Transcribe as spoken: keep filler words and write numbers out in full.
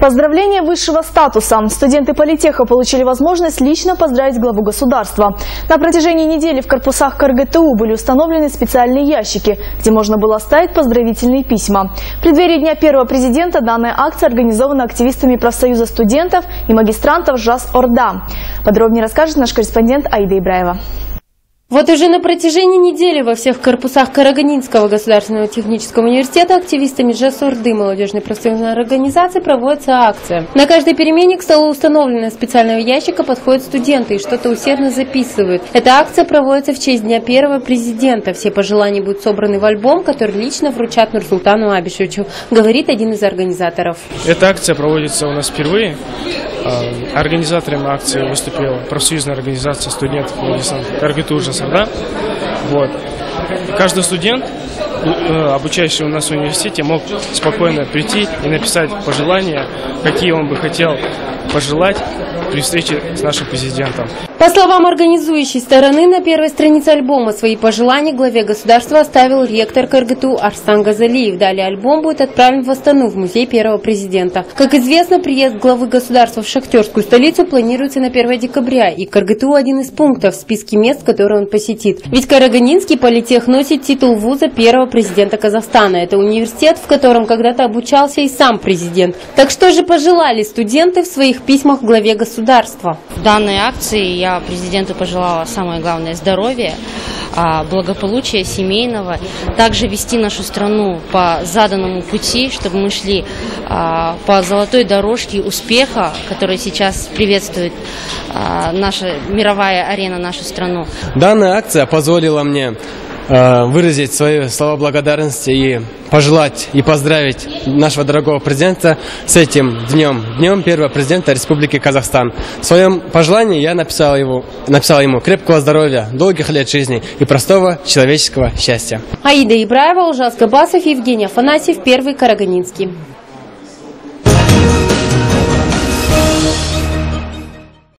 Поздравление высшего статуса. Студенты политеха получили возможность лично поздравить главу государства. На протяжении недели в корпусах КарГТУ были установлены специальные ящики, где можно было оставить поздравительные письма. В преддверии Дня первого президента данная акция организована активистами профсоюза студентов и магистрантов ЖАС Орда. Подробнее расскажет наш корреспондент Аида Ибраева. Вот уже на протяжении недели во всех корпусах Карагандинского государственного технического университета активистами ЖАС Орды молодежной профсоюзной организации проводится акция. На каждой перемене к столу установленного специального ящика подходят студенты и что-то усердно записывают. Эта акция проводится в честь Дня первого президента. Все пожелания будут собраны в альбом, который лично вручат Нурсултану Абишевичу, говорит один из организаторов. Эта акция проводится у нас впервые. Организатором акции выступила профсоюзная организация студентов КарГТУ ЖАС Орда. Вот. Каждый студент, обучающийся у нас в университете, мог спокойно прийти и написать пожелания, какие он бы хотел пожелать при встрече с нашим президентом. По словам организующей стороны, на первой странице альбома свои пожелания главе государства оставил ректор КарГТУ Арслан Газалиев. Далее альбом будет отправлен в Астану, в музей первого президента. Как известно, приезд главы государства в шахтерскую столицу планируется на первое декабря, и КарГТУ один из пунктов в списке мест, которые он посетит. Ведь Карагандинский политех носит титул вуза первого президента Казахстана. Это университет, в котором когда-то обучался и сам президент. Так что же пожелали студенты в своих письмах главе государства? В данной акции я президенту пожелала самое главное здоровья, благополучия семейного, также вести нашу страну по заданному пути, чтобы мы шли по золотой дорожке успеха, которая сейчас приветствует наша мировая арена, нашу страну. Данная акция позволила мне выразить свои слова благодарности и пожелать и поздравить нашего дорогого президента с этим днем, днем первого президента Республики Казахстан. В своем пожелании я написал, его, написал ему крепкого здоровья, долгих лет жизни и простого человеческого счастья. Аида Ибраева, Ужас Габасов, Евгений Афанасьев, Первый Карагандинский.